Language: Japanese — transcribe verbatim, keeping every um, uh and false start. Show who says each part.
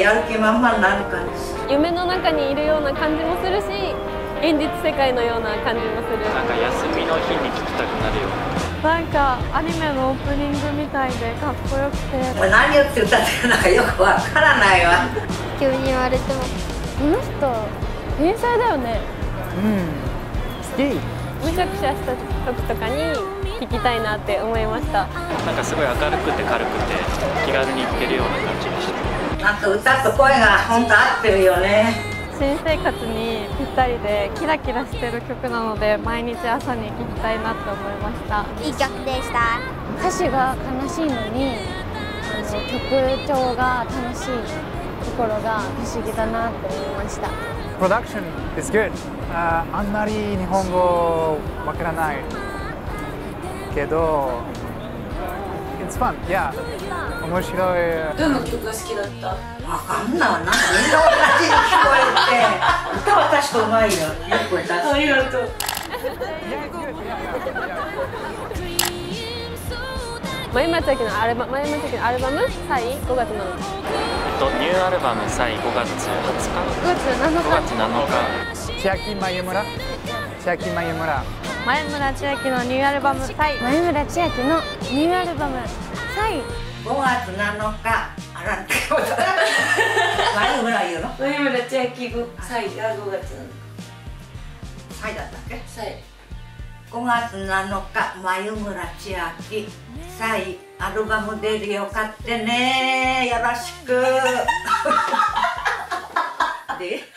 Speaker 1: やる気満々になる感じ。
Speaker 2: 夢の中にいるような感じもするし、現実世界のような感じもする。
Speaker 3: なんか休みの日に聴きたくなるような。
Speaker 4: なんかアニメのオープニングみたいでかっこよくて。
Speaker 1: もう何言って歌ってるのかよくわからないわ。
Speaker 5: 急に言われても、
Speaker 4: この人天才だよね。
Speaker 6: うん、好き。
Speaker 2: むしゃくしゃした時とかに聴きたいなって思いました。
Speaker 3: なんかすごい明るくて軽くて気軽に聴けるような感じでした。
Speaker 1: なんか歌と声が本当合ってるよね。
Speaker 4: 新生活にぴったりでキラキラしてる曲なので、毎日朝に聴きたいなって思いました。
Speaker 5: いい曲でした。
Speaker 4: 歌詞が悲しいのにあの曲調が楽しいところが不思議だなって思いました。
Speaker 6: Production is good. あ, あんまり日本語わからないけど It's fun. Yeah. 面白い。
Speaker 7: どの曲が好きだった？
Speaker 1: わかんない。なんかみんな同じに聞こえて、歌は確かうまいよ。よく歌う。
Speaker 7: ありがとう。
Speaker 2: 前町明のアルバム、前町明のアルバムサイごがつなのか。
Speaker 3: えっとニューアルバムサイごがつはつか。
Speaker 4: ごがつなのか。
Speaker 3: ごがつなのか。
Speaker 6: 千秋まゆむら。千秋まゆむら。
Speaker 4: 前村千秋のニューアルバムサイ。前村千秋のニューアルバムサイ。
Speaker 1: ごがつなのか。あらってこと。前村言うの？
Speaker 7: 前村千秋ごサイがごがつなのか。
Speaker 1: サイだったっけ？
Speaker 7: サイ。
Speaker 1: ごがつなのか、眉村千秋サイアルバム出るよ、買ってね、よろしく。で